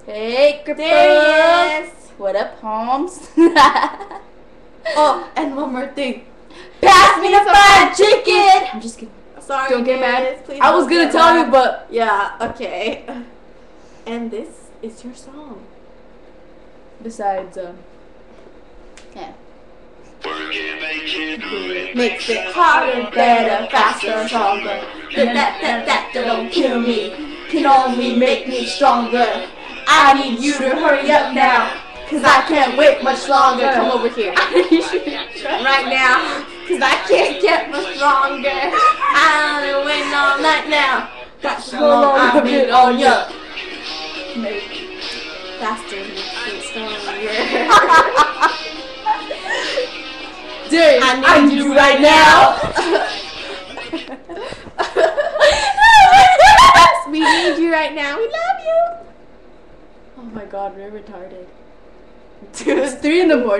Hey, Crypto. There he is. What up, Holmes? Oh, and one more thing. Pass me the fried chicken. I'm just kidding. Sorry, Don't get guys. mad. Please I was don't gonna get tell mad. you, but Yeah, okay. And this is your song. besides, yeah. Makes it harder, better, faster, stronger. That don't kill me. Can only make me stronger. I need you to hurry up now, cause I can't wait much longer. Come over here. Right now, cause I can't get much stronger. I've been waiting all night now. That's how long I've been on ya. Faster, makes it stronger. Dude, I need you right now. We need you right now. We love you. Oh my God, we're retarded. Dude. It's 3 in the morning.